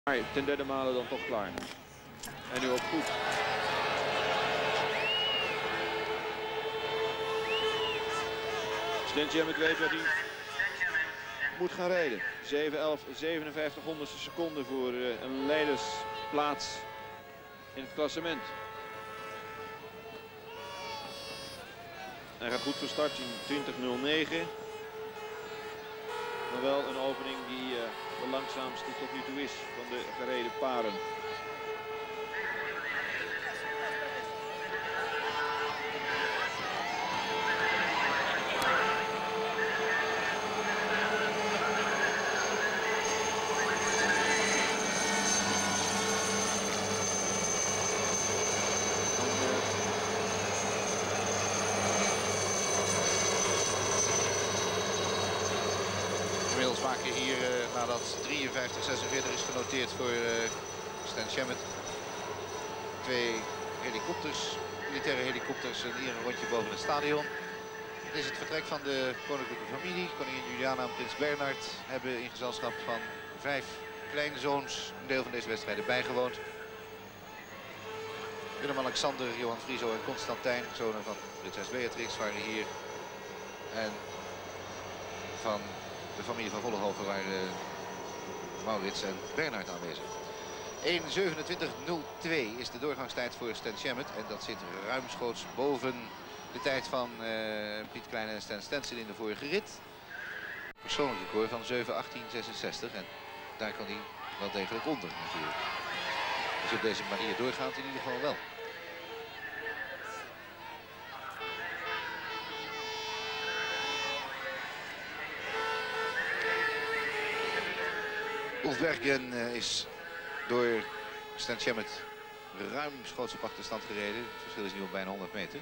Maar ten derde male dan toch klaar. En nu ook goed. Stenchemmet weet wat hij moet gaan rijden. 7:11:57 honderdste seconde voor een leidersplaats in het klassement. Hij gaat goed van start in 20:09. Maar wel een opening die de langzaamste tot nu toe is van de gereden paren. Inmiddels maken hier, nadat 53-46 is genoteerd voor Stenchemmet, twee helikopters, militaire helikopters, en hier een rondje boven het stadion. Het is het vertrek van de koninklijke familie. Koningin Juliana en prins Bernhard hebben in gezelschap van 5 kleinzoons een deel van deze wedstrijden bijgewoond. Willem-Alexander, Johan Frieso en Constantijn, zonen van prinses Beatrix, waren hier. En van de familie van Vollenhoven waren Maurits en Bernhard aanwezig. 1:27:02 is de doorgangstijd voor Stenchemmet. En dat zit ruimschoots boven de tijd van Piet Kleine en Stan Stensen in de vorige rit. Persoonlijk record van 7:18:66. En daar kan hij wel degelijk onder natuurlijk. Dus op deze manier doorgaat in ieder geval wel. Ulf Berggren is door Stenchemmet ruimschoots op achterstand gereden. Het verschil is nu op bijna 100 meter.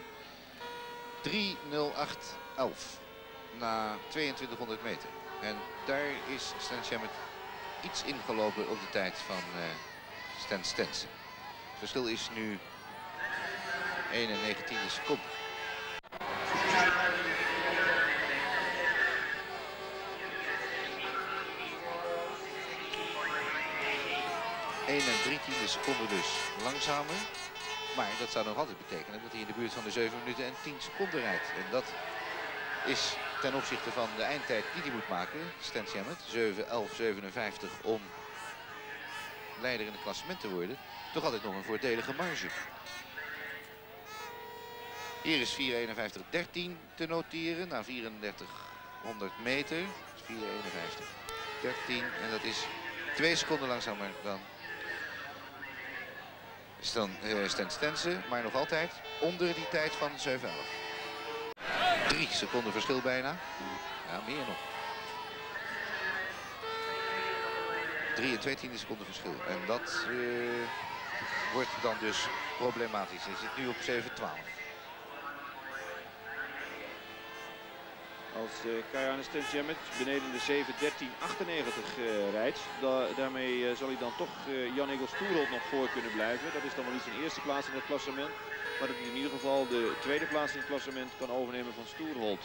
3:08:11 na 2200 meter. En daar is Stenchemmet iets ingelopen op de tijd van Stan Stensen. Het verschil is nu 1:19 seconden. Seconden dus langzamer. Maar dat zou nog altijd betekenen dat hij in de buurt van de 7 minuten en 10 seconden rijdt. En dat is ten opzichte van de eindtijd die hij moet maken, Stenchemmet, 7:11:57 om leider in het klassement te worden, toch altijd nog een voordelige marge. Hier is 4:51:13 te noteren na 3400 meter. 4:51:13 en dat is 2 seconden langzamer dan Stan Stensen, maar nog altijd onder die tijd van 7:11. 3 seconden verschil bijna. Ja, meer nog. 3 seconden verschil. En dat wordt dan dus problematisch. Hij zit nu op 7:12. Als Kayane Stenchemmet beneden de 7:13:98 rijdt, daarmee zal hij dan toch Jan-Egil Stoerholt nog voor kunnen blijven. Dat is dan wel niet zijn eerste plaats in het klassement, maar dat hij in ieder geval de tweede plaats in het klassement kan overnemen van Stoerholt.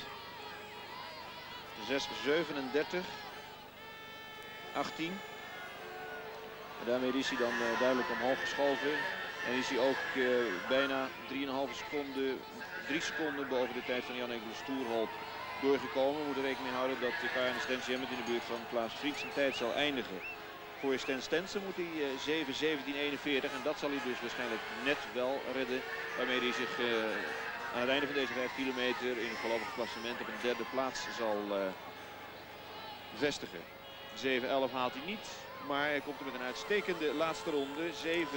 6:37:18. En daarmee is hij dan duidelijk omhoog geschoven. En is hij ook bijna 3,5 seconden, 3 seconden boven de tijd van Jan-Egil Stoerholt doorgekomen. We moeten rekening houden dat Kayane Stenchemmet in de buurt van Klaas Friek zijn tijd zal eindigen. Voor Stan Stensen moet hij 7:17:41 en dat zal hij dus waarschijnlijk net wel redden. Waarmee hij zich aan het einde van deze 5 kilometer in het voorlopig klassement op een derde plaats zal vestigen. 7:11 haalt hij niet, maar hij komt er met een uitstekende laatste ronde.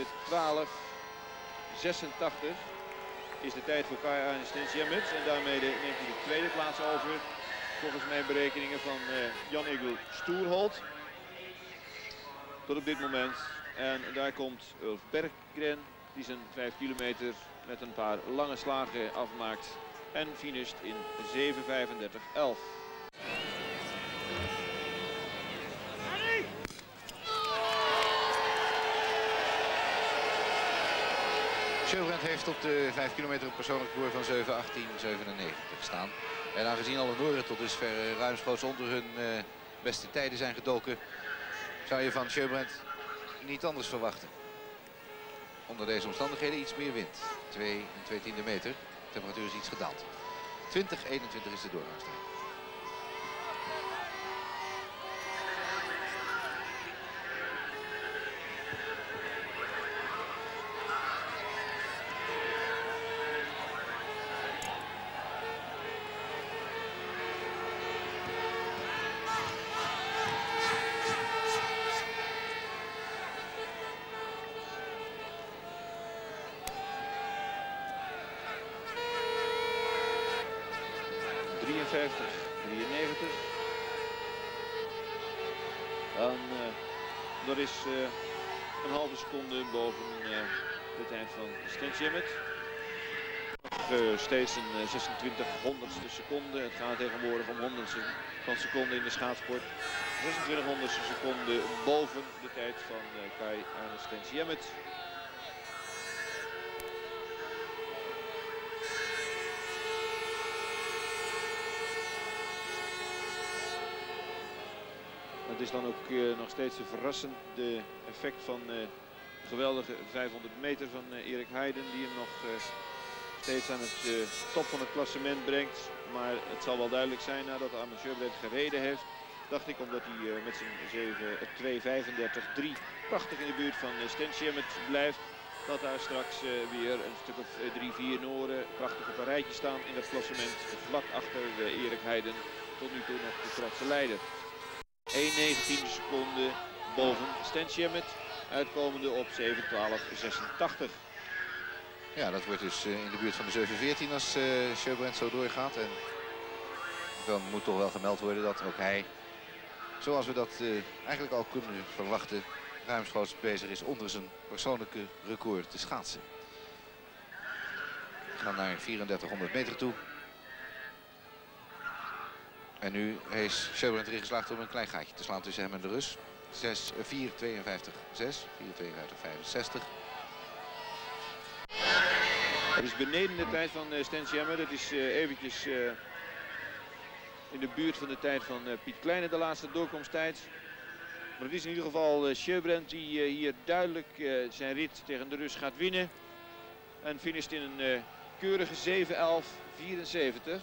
7:12:86. Is de tijd voor Kayane Stenchemmet en daarmee neemt hij de tweede plaats over volgens mijn berekeningen van Jan-Egil Stoerholt tot op dit moment. En daar komt Ulf Berggren die zijn 5 kilometer met een paar lange slagen afmaakt en finisht in 7:35:11. Sjöbrand heeft op de 5 kilometer een persoonlijk record van 7:18:97 gestaan. En aangezien alle Noren tot dusver ruimschoots onder hun beste tijden zijn gedoken, zou je van Sjöbrand niet anders verwachten. Onder deze omstandigheden iets meer wind. 2 2/10 meter. De temperatuur is iets gedaald. 20-21 is de doorgangstijd. Dat is een halve seconde boven de tijd van Stan Shimmitt. Nog steeds een 26 honderdste seconde. Het gaat tegenwoordig om honderdste van seconde in de schaatsport. 26 honderdste seconde boven de tijd van Kai Arne Stan Shimmitt. Het is dan ook nog steeds verrassende effect van de geweldige 500 meter van Erik Heiden, die hem nog steeds aan het top van het klassement brengt. Maar het zal wel duidelijk zijn nadat Armin Sjöbrand gereden heeft, dacht ik, omdat hij met zijn 2:35:3 prachtig in de buurt van Stan Shimmitt blijft, dat daar straks weer een stuk of 3-4 Noren prachtig op een rijtje staan in het klassement, vlak achter Erik Heiden, tot nu toe nog de trotse leider. 1/19 seconde boven Stan Shimmitt, uitkomende op 7:12:86. Ja, dat wordt dus in de buurt van de 7:14 als Sjöbrand zo doorgaat. En dan moet toch wel gemeld worden dat ook hij, zoals we dat eigenlijk al kunnen verwachten, ruimschoots bezig is onder zijn persoonlijke record te schaatsen. We gaan naar 3400 meter toe. En nu is Sjöbrand erin geslaagd om een klein gaatje te slaan tussen hem en de Rus. 4:52:6, 4:52:65. Het is beneden de tijd van Stan Shimmitt. Het is eventjes in de buurt van de tijd van Piet Kleine, de laatste doorkomsttijd. Maar het is in ieder geval Sjöbrand die hier duidelijk zijn rit tegen de Rus gaat winnen. En finisht in een keurige 7:11:74.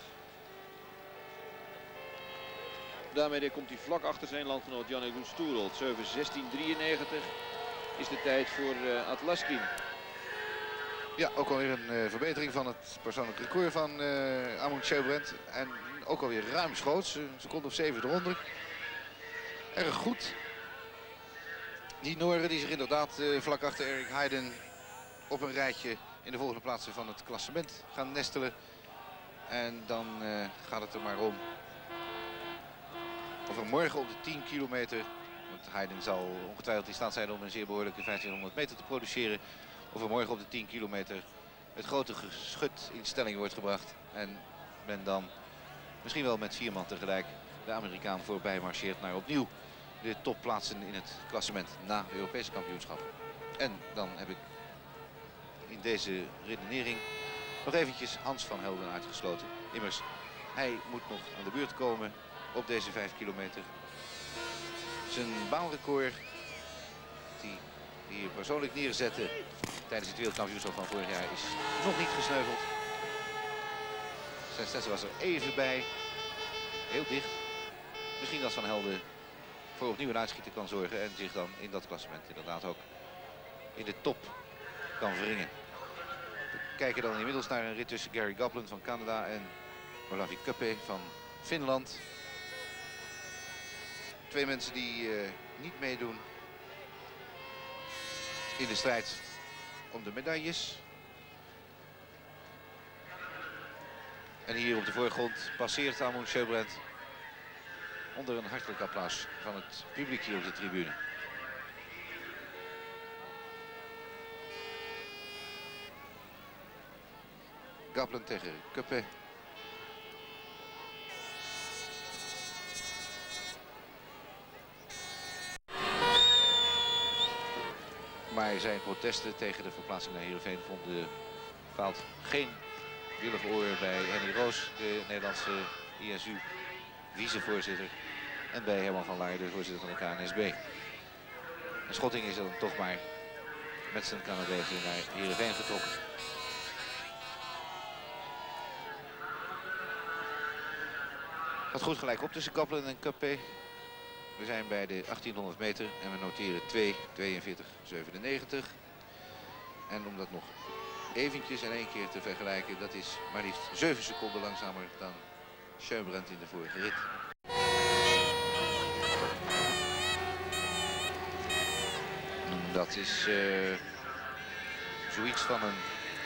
Daarmee komt hij vlak achter zijn landgenoot Jan-Egil Stoerholt. 7:16:93 is de tijd voor Atlaskin. Ja, ook alweer een verbetering van het persoonlijk record van Amund Sjöbrand. En ook alweer ruimschoots, een seconde of 7 eronder. Erg goed. Die Noren die zich inderdaad vlak achter Erik Heiden op een rijtje in de volgende plaatsen van het klassement gaan nestelen. En dan gaat het er maar om of er morgen op de 10 kilometer, want Heiden zal ongetwijfeld in staat zijn om een zeer behoorlijke 1500 meter te produceren, of er morgen op de 10 kilometer het grote geschut in stelling wordt gebracht. En men dan misschien wel met 4 man tegelijk de Amerikaan voorbij marcheert naar opnieuw de topplaatsen in het klassement na de Europese kampioenschappen. En dan heb ik in deze redenering nog eventjes Hans van Helden uitgesloten. Immers, hij moet nog aan de beurt komen op deze 5 kilometer. Zijn baanrecord die hier persoonlijk neerzette tijdens het wereldkampioenschap van vorig jaar is nog niet gesneuveld. Zijn Stessen was er even bij. Heel dicht. Misschien dat Van Helden voor opnieuw een uitschieter kan zorgen en zich dan in dat klassement inderdaad ook in de top kan wringen. We kijken dan inmiddels naar een rit tussen Gary Gopland van Canada en Olavi Köppe van Finland. Twee mensen die niet meedoen in de strijd om de medailles. En hier op de voorgrond passeert Amund Sjöbrand onder een hartelijk applaus van het publiek hier op de tribune. Gopland tegen Köppe. Maar zijn protesten tegen de verplaatsing naar Heerenveen vonden bepaald geen willig oor bij Henny Roos, de Nederlandse ISU vicevoorzitter, en bij Herman van Laar, de voorzitter van de KNSB. En Schotting is dan toch maar met zijn Canadezen naar Heerenveen getrokken. Gaat goed gelijk op tussen Kaplan en Capet. We zijn bij de 1800 meter en we noteren 2:42:97. En om dat nog eventjes en één keer te vergelijken, dat is maar liefst 7 seconden langzamer dan Sjöbrand in de vorige rit. Dat is zoiets van een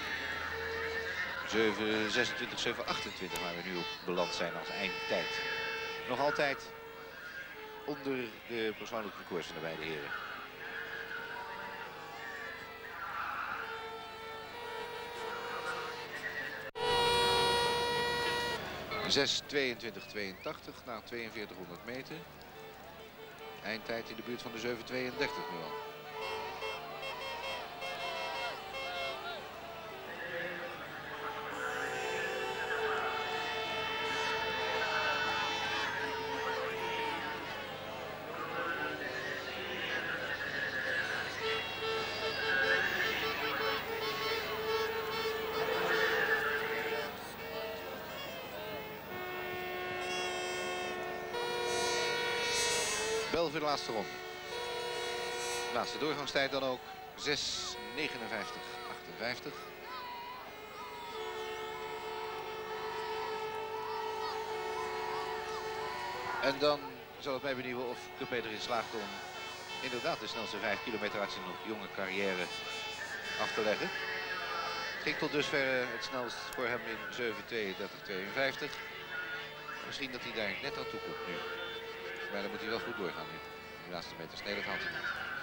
7:26, 7:28 waar we nu op beland zijn als eindtijd. Nog altijd onder de persoonlijke records van de beide heren. (6:22:82) na 4200 meter. Eindtijd in de buurt van de 7:32 nu al. Bel voor de laatste ronde. Laatste doorgangstijd dan ook 6:59:58. En dan zal het mij benieuwen of Capet erin slaagt om inderdaad de snelste 5 kilometer uit zijn nog jonge carrière af te leggen. Het ging tot dusver het snelst voor hem in 7:32:52. Misschien dat hij daar net aan toe komt nu. Maar dan moet hij wel goed doorgaan nu. De laatste meters. Nee, dat haalt hij niet.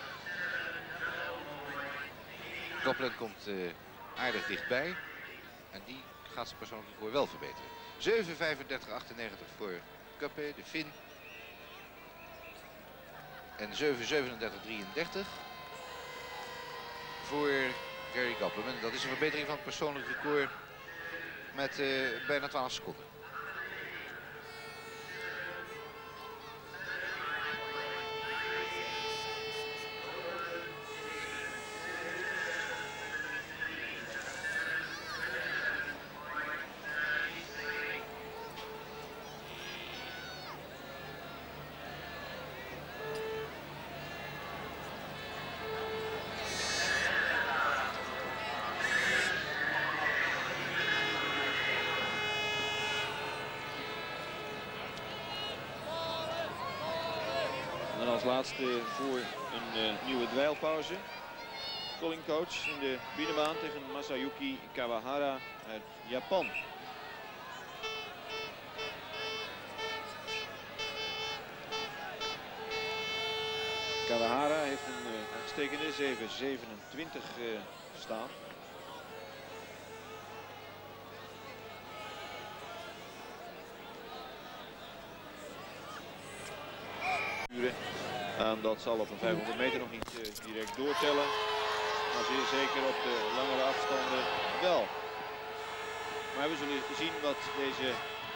Kaplan komt aardig dichtbij. En die gaat zijn persoonlijk record wel verbeteren. 7:35:98 voor Capet, de Fin. En 7:37:33 voor Gary Kaplan. Dat is een verbetering van het persoonlijk record met bijna 12 seconden. En als laatste voor een nieuwe dweilpauze. Colin Coach in de binnenbaan tegen Masayuki Kawahara uit Japan. Kawahara heeft een uitstekende 7:27 staan. En dat zal op een 500 meter nog niet direct doortellen. Maar zeer zeker op de langere afstanden wel. Maar we zullen zien wat deze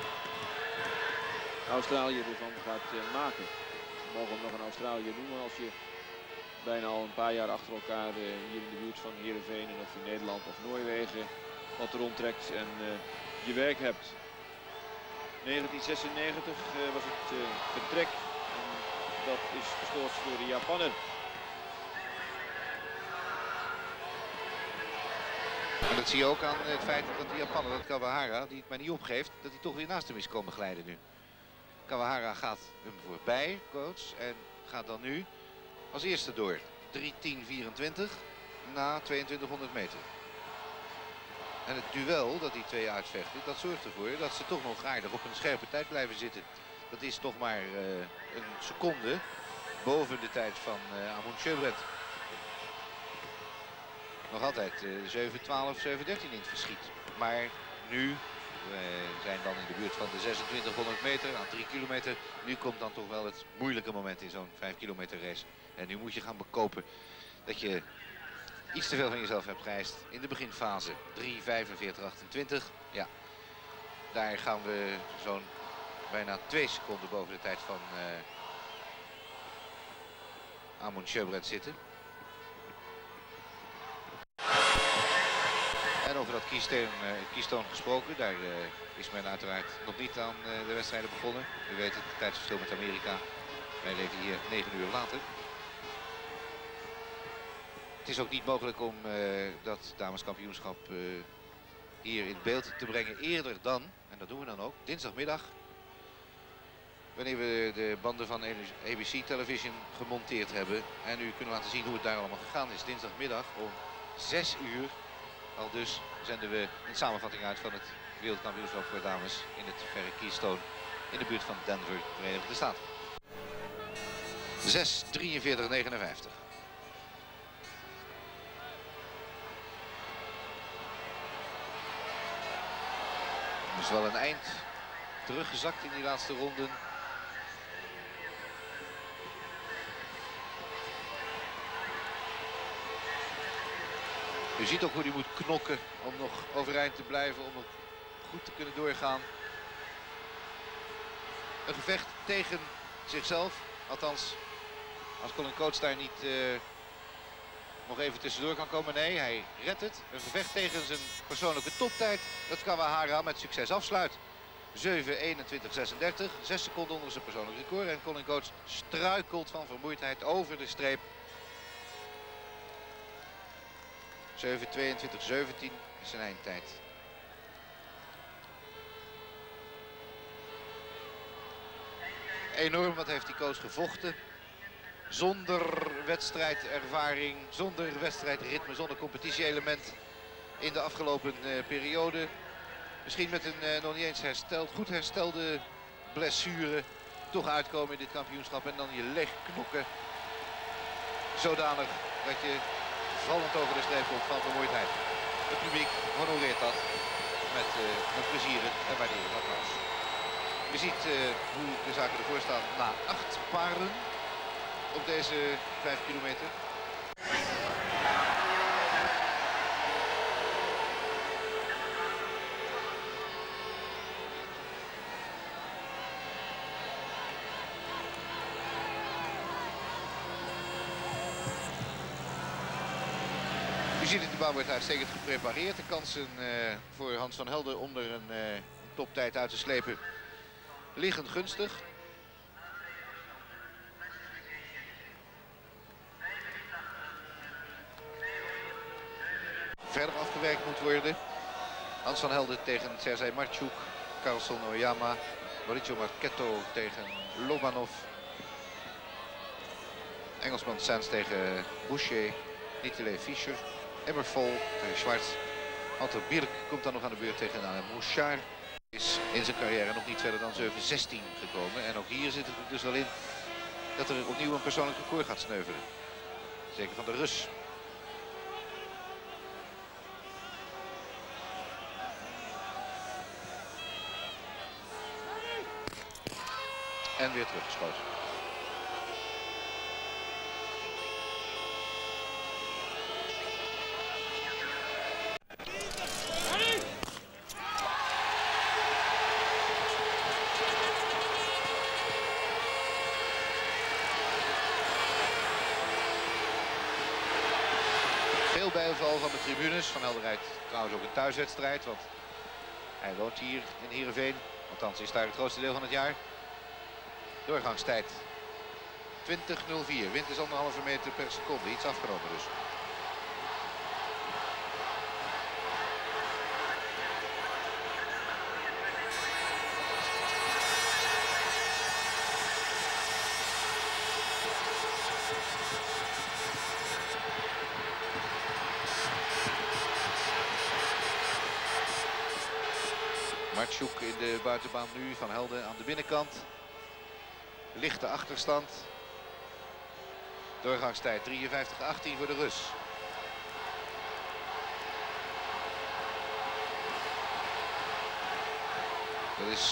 Australiër ervan gaat maken. We mogen hem nog een Australiër noemen als je bijna al een paar jaar achter elkaar hier in de buurt van Heerenveen en of in Nederland of Noorwegen wat rondtrekt en je werk hebt. 1996 was het vertrek. Dat is gestoord door de Japaner. En dat zie je ook aan het feit dat de Japaner, dat Kawahara, die het maar niet opgeeft, dat hij toch weer naast hem is komen glijden nu. Kawahara gaat hem voorbij, coach, en gaat dan nu als eerste door. 3:10:24 na 2200 meter. En het duel dat die twee uitvechten, dat zorgt ervoor dat ze toch nog aardig op een scherpe tijd blijven zitten. Dat is toch maar een seconde boven de tijd van Amund Sjöbrand. Nog altijd 7:12:7:13 in het verschiet. Maar nu, we zijn dan in de buurt van de 2600 meter aan 3 kilometer. Nu komt dan toch wel het moeilijke moment in zo'n 5 kilometer race. En nu moet je gaan bekopen dat je iets te veel van jezelf hebt geëist in de beginfase. 3:45:28. Ja, daar gaan we zo'n bijna 2 seconden boven de tijd van Amund Sjøbred zitten. En over dat Keystone gesproken, daar is men uiteraard nog niet aan de wedstrijden begonnen. U weet het tijdsverschil met Amerika. Wij leven hier 9 uur later. Het is ook niet mogelijk om dat dameskampioenschap hier in beeld te brengen eerder dan, en dat doen we dan ook, dinsdagmiddag. Wanneer we de banden van ABC Television gemonteerd hebben en u kunnen laten zien hoe het daar allemaal gegaan is. Dinsdagmiddag om 6 uur. Al dus zenden we een samenvatting uit van het wereldkampioenschap voor dames in het verre Keystone in de buurt van Denver, Verenigde Staten. 6:43:59. Dus wel een eind teruggezakt in die laatste ronden. U ziet ook hoe hij moet knokken om nog overeind te blijven, om nog goed te kunnen doorgaan. Een gevecht tegen zichzelf, althans als Colin Coates daar niet nog even tussendoor kan komen. Nee, hij redt het. Een gevecht tegen zijn persoonlijke toptijd, dat Kawahara met succes afsluit. 7:21:36, 6 seconden onder zijn persoonlijk record en Colin Coates struikelt van vermoeidheid over de streep. 7:22:17 is zijn eindtijd. Enorm wat heeft die coach gevochten. Zonder wedstrijdervaring, zonder wedstrijdritme, zonder competitie-element in de afgelopen periode. Misschien met een nog niet eens goed herstelde blessure toch uitkomen in dit kampioenschap en dan je leg knokken. Zodanig dat je vallend over de streep komt van vermoeidheid. Het publiek honoreert dat met een plezierig en waarderend applaus. Je ziet hoe de zaken ervoor staan na 8 paren op deze 5 kilometer. U ziet het, de baan wordt uitstekend geprepareerd. De kansen voor Hans van Helden om er een toptijd uit te slepen liggen gunstig. Verder afgewerkt moet worden. Hans van Helden tegen Sergej Marchuk, Carlson Oyama, Mauricio Marchetto tegen Lobanov. Engelsman Sands tegen Boucher, Nicolai Fischer, Eberfol tegen Schwarz. Walter Birk komt dan nog aan de beurt tegen Mouchard. Is in zijn carrière nog niet verder dan 7:16 gekomen. En ook hier zit het er dus wel in dat er opnieuw een persoonlijk record gaat sneuvelen. Zeker van de Rus. En weer teruggeschoten. Veel bijval van de tribunes. Van Helder rijdt trouwens ook een thuiswedstrijd, want hij woont hier in Heerenveen. Althans is daar het grootste deel van het jaar. Doorgangstijd 20:04. Wind is 1,5 meter per seconde. Iets afgenomen dus. Marchuk in de buitenbaan nu, Van Helden aan de binnenkant. Lichte achterstand. Doorgangstijd 53:18 voor de Rus. Dat is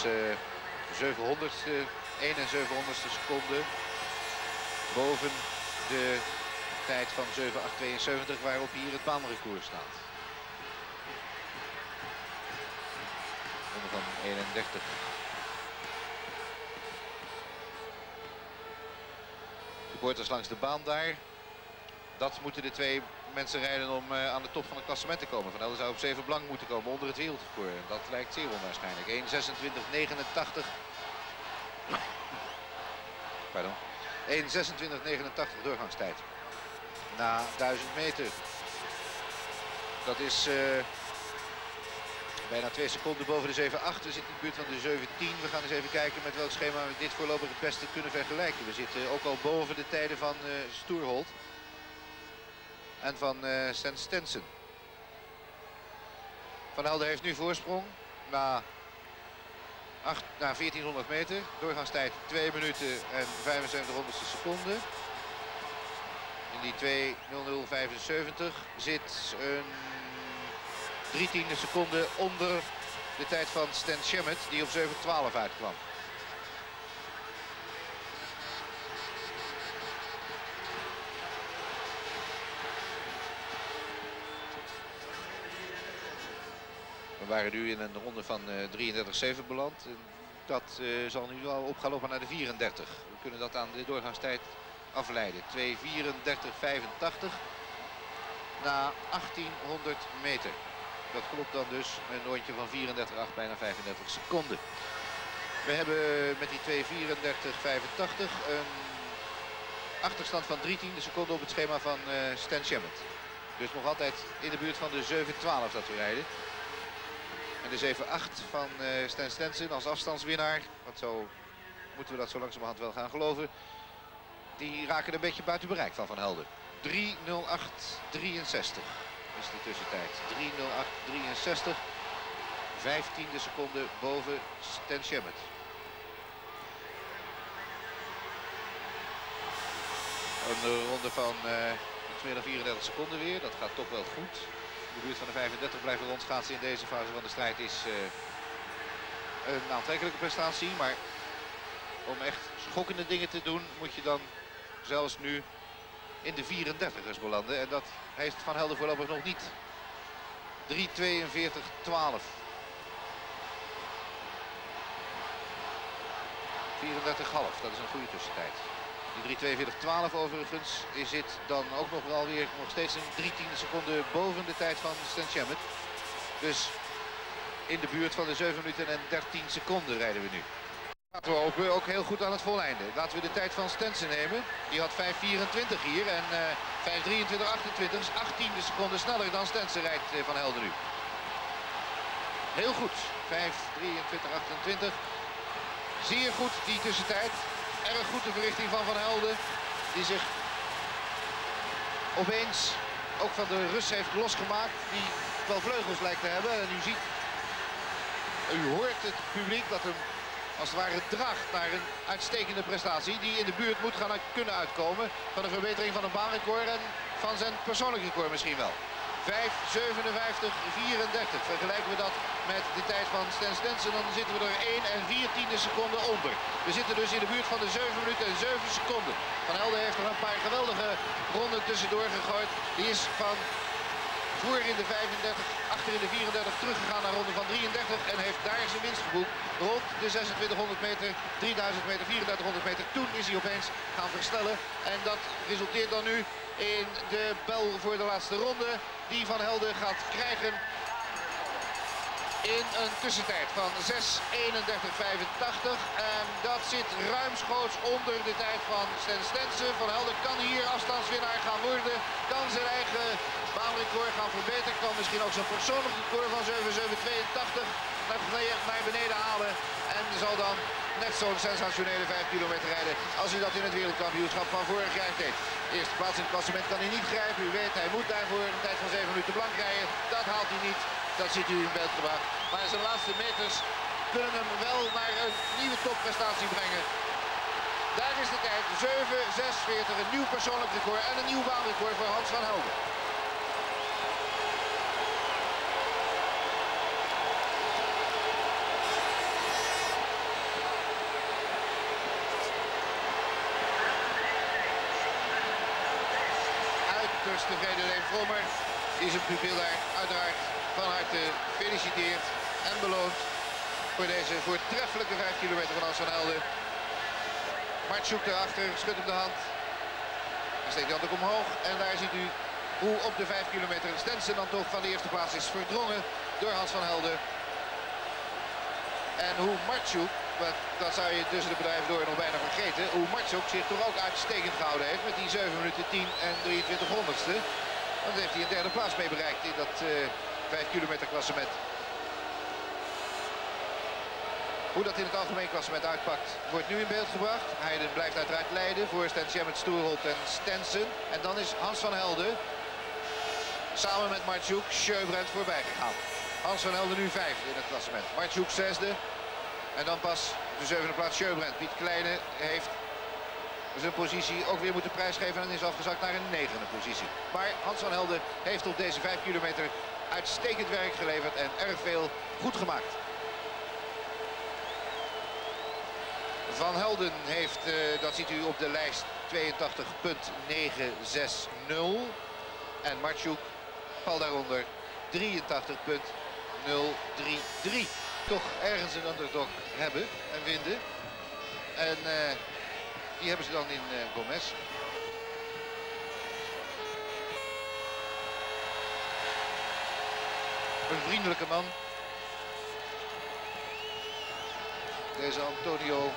1/700ste seconde boven de tijd van 7:8:72 waarop hier het baanrecord staat. Ronde van 31. Supporters langs de baan daar. Dat moeten de twee mensen rijden om aan de top van het klassement te komen. Van Helden zou op 7 blank moeten komen onder het wereldrecord. Dat lijkt zeer onwaarschijnlijk. 1:26:89. Pardon. 1:26:89 doorgangstijd. Na 1000 meter. Dat is bijna 2 seconden boven de 7:8. We zitten in de buurt van de 7:10. We gaan eens even kijken met welk schema we dit voorlopig het beste kunnen vergelijken. We zitten ook al boven de tijden van Stoerholt. En van Stan Stensen. Van Helden heeft nu voorsprong na 1400 meter. Doorgangstijd 2 minuten en 75 honderdste seconden. In die 2:00:75 zit een 3/10 seconde onder de tijd van Stan Shemmett, die op 7:12 uitkwam. We waren nu in een ronde van 33:7 beland. Dat zal nu al op gaan lopen naar de 34. We kunnen dat aan de doorgangstijd afleiden. 2:34:85 na 1800 meter. Dat klopt dan dus een rondje van 34:8, bijna 35 seconden. We hebben met die 2:34:85 een achterstand van 3/10 seconden op het schema van Stan Shemmett. Dus nog altijd in de buurt van de 7:12 dat we rijden. En de 7:8 van Stan Stensen als afstandswinnaar, want zo moeten we dat zo langzamerhand wel gaan geloven. Die raken een beetje buiten bereik van Helden. 3:08:63 is de tussentijd. 3:08:63. 15e seconde boven Stan Shemmett. Een ronde van iets meer dan 34 seconden weer. Dat gaat toch wel goed. De buurt van de 35 blijven rondschaatsen in deze fase van de strijd is een aantrekkelijke prestatie. Maar om echt schokkende dingen te doen moet je dan zelfs nu in de 34ers belanden. En dat heeft Van Helden voorlopig nog niet. 3:42:12. 34,5, dat is een goede tussentijd. Die 3:42:12 overigens zit dan ook nog wel weer nog steeds een 3/10 seconde boven de tijd van Stan Shemmett. Dus in de buurt van de 7 minuten en 13 seconden rijden we nu. Laten we hopen ook heel goed aan het voleinde. Laten we de tijd van Stensen nemen. Die had 5:24 hier en 5:23:28 is 18e seconde sneller dan Stensen rijdt Van Helden nu. Heel goed. 5:23:28. Zeer goed die tussentijd. Erg goed de verrichting van Van Helden. Die zich opeens ook van de Rus heeft losgemaakt. Die wel vleugels lijkt te hebben. En u hoort het publiek dat hem als het ware draagt naar een uitstekende prestatie. Die in de buurt moet gaan kunnen uitkomen van een verbetering van een baanrecord en van zijn persoonlijk record misschien wel. 5:57:34. Vergelijken we dat met de tijd van Stan Stensen, dan zitten we er 1 en 14 seconden onder. We zitten dus in de buurt van de 7 minuten en 7 seconden. Van Helden heeft er een paar geweldige ronden tussendoor gegooid. Die is van voor in de 35, achter in de 34 teruggegaan naar ronde van 33 en heeft daar zijn winst geboekt. Rond de 2600 meter, 3000 meter, 3400 meter. Toen is hij opeens gaan versnellen en dat resulteert dan nu in de bel voor de laatste ronde die Van Helden gaat krijgen in een tussentijd van 6:31:85 en dat zit ruimschoots onder de tijd van Stan Stensen. Van Helden kan hier afstandswinnaar gaan worden, kan zijn eigen baanrecord gaan verbeteren, kan misschien ook zijn persoonlijk record van 7:7:82 naar beneden halen en zal dan net zo'n sensationele 5 kilometer rijden als hij dat in het wereldkampioenschap van vorig jaar deed. Eerste plaats in het klassement kan hij niet grijpen. U weet, hij moet daarvoor een tijd van 7 minuten blank rijden. Dat haalt hij niet. Dat ziet u in beeld gebracht. Maar zijn laatste meters kunnen hem wel naar een nieuwe topprestatie brengen. Daar is de tijd. 7:46. Een nieuw persoonlijk record en een nieuw baanrecord voor Hans van Helden. Tevreden Leen Vrommer die zijn pupil daar uiteraard van harte feliciteert en beloont voor deze voortreffelijke 5 kilometer van Hans van Helden. Mart Sjoek daarachter, schudt hem de hand. Dan steekt hij hand ook omhoog. En daar ziet u hoe op de 5 kilometer Stenson dan toch van de eerste plaats is verdrongen door Hans van Helden. En hoe Martjouk, dat zou je tussen de bedrijven door nog bijna vergeten, hoe Martjouk zich toch ook uitstekend gehouden heeft met die 7 minuten 10 en 23 honderdste. Want heeft hij een derde plaats mee bereikt in dat 5 kilometer klassement. Hoe dat in het algemeen klassement uitpakt, wordt nu in beeld gebracht. Heiden blijft uiteraard leiden voor Stan Schemmert, Stoerholt en Stenson. En dan is Hans van Helden samen met Martjouk Sjöbrand voorbij gegaan. Hans van Helden nu vijfde in het klassement. Martjouk zesde. En dan pas de zevende plaats Sjöbrand. Piet Kleine heeft zijn positie ook weer moeten prijsgeven en is afgezakt naar een negende positie. Maar Hans van Helden heeft op deze 5 kilometer uitstekend werk geleverd en erg veel goed gemaakt. Van Helden heeft, dat ziet u op de lijst, 82,960. En Martjouk pal daaronder 83,033. Toch ergens een underdog hebben en vinden. En die hebben ze dan in Gomez. Een vriendelijke man. Deze Antonio.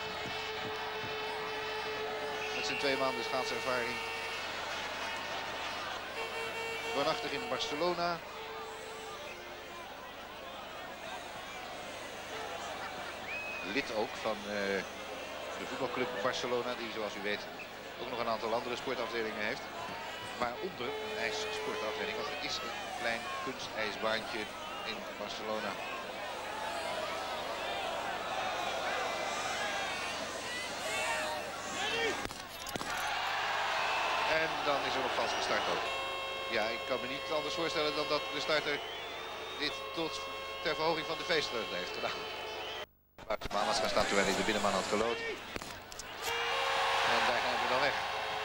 Met zijn 2 maanden schaatservaring. Woonachtig in Barcelona. Lid ook van de voetbalclub Barcelona, die zoals u weet ook nog een aantal andere sportafdelingen heeft. Waaronder een ijssportafdeling, want er is een klein kunstijsbaantje in Barcelona. En dan is er nog vals gestart ook. Ja, ik kan me niet anders voorstellen dan dat de starter dit tot ter verhoging van de feestvreugde heeft gedaan. Buiten de maan was gaan staan terwijl hij de binnenman had gelood. En daar gaan we dan weg.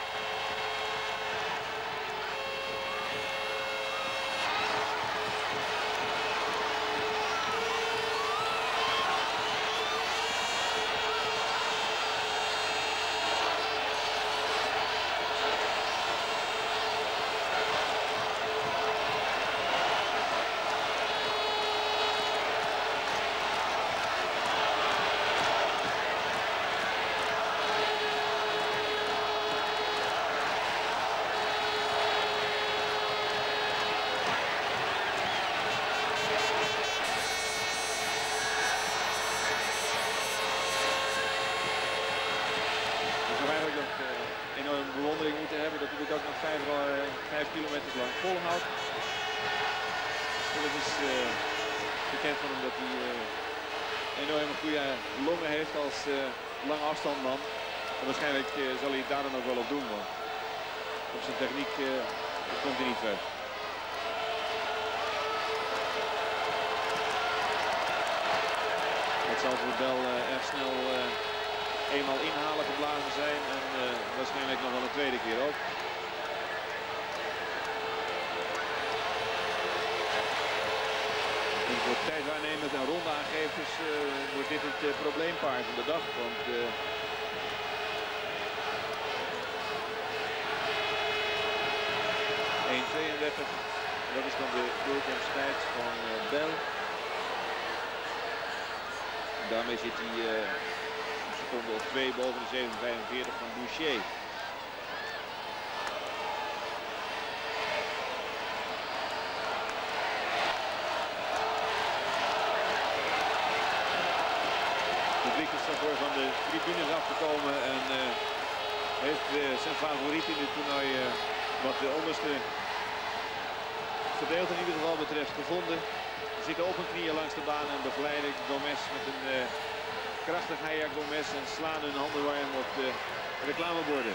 Ook nog 5 kilometer lang volhoudt. Dat is bekend van hem dat hij enorm goede longen heeft als lange afstandman. En waarschijnlijk zal hij het daar dan ook wel op doen. Want op zijn techniek komt hij niet ver. Het zal voor Bel erg snel eenmaal inhalen geblazen zijn en waarschijnlijk nog wel een tweede keer ook. En voor tijdwaarnemers en rondeaangevers wordt dit het probleempaard van de dag. Want 1:32, dat is dan de doorkomsttijd van Bel. Daarmee zit hij een seconde of 2 boven de 7:45 van Boucher. Het publiek is daarvoor van de tribunes afgekomen en heeft zijn favoriet in dit toernooi wat de onderste gedeelte in ieder geval betreft gevonden. Ze zitten op hun knieën langs de baan en begeleiden Gomez met een krachtig Heia Gomez en slaan hun handen warm op de reclameborden.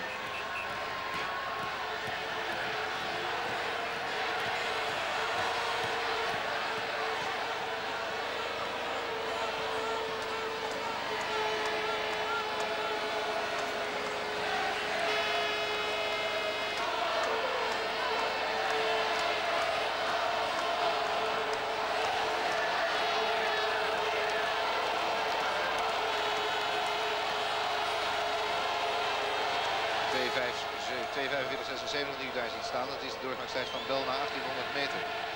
2:45:76 die u daar ziet staan. Dat is de doorgangstijd van Bell na 1800 meter.